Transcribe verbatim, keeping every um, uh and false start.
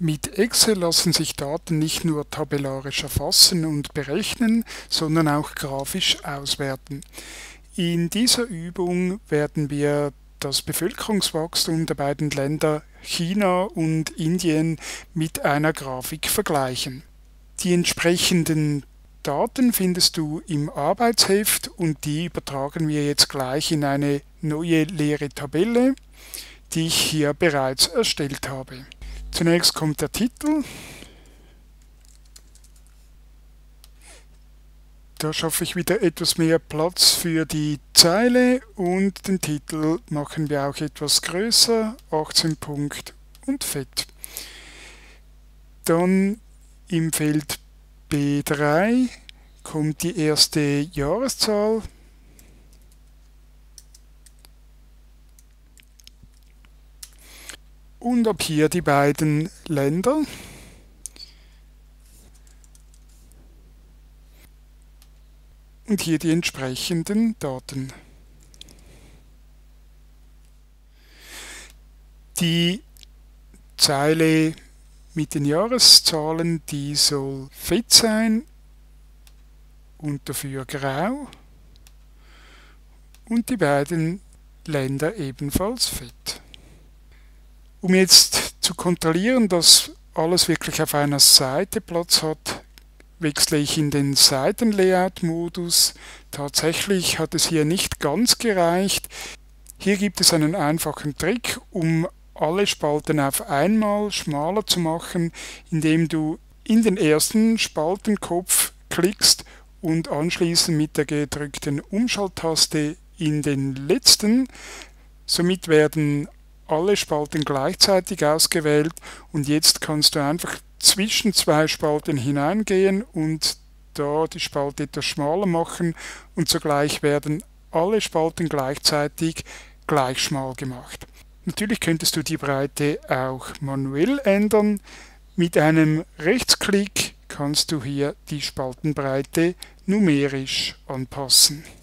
Mit Excel lassen sich Daten nicht nur tabellarisch erfassen und berechnen, sondern auch grafisch auswerten. In dieser Übung werden wir das Bevölkerungswachstum der beiden Länder China und Indien mit einer Grafik vergleichen. Die entsprechenden Daten findest du im Arbeitsheft und die übertragen wir jetzt gleich in eine neue leere Tabelle, die ich hier bereits erstellt habe. Zunächst kommt der Titel. Da schaffe ich wieder etwas mehr Platz für die Zeile und den Titel machen wir auch etwas größer, achtzehn Punkt und fett. Dann im Feld B drei kommt die erste Jahreszahl. Und ab hier die beiden Länder. Und hier die entsprechenden Daten. Die Zeile mit den Jahreszahlen, die soll fett sein und dafür grau. Und die beiden Länder ebenfalls fett. Um jetzt zu kontrollieren, dass alles wirklich auf einer Seite Platz hat, wechsle ich in den Seitenlayout-Modus. Tatsächlich hat es hier nicht ganz gereicht. Hier gibt es einen einfachen Trick, um alle Spalten auf einmal schmaler zu machen, indem du in den ersten Spaltenkopf klickst und anschließend mit der gedrückten Umschalttaste in den letzten. Somit werden alle Spalten gleichzeitig ausgewählt und jetzt kannst du einfach zwischen zwei Spalten hineingehen und da die Spalte etwas schmaler machen und zugleich werden alle Spalten gleichzeitig gleich schmal gemacht. Natürlich könntest du die Breite auch manuell ändern. Mit einem Rechtsklick kannst du hier die Spaltenbreite numerisch anpassen.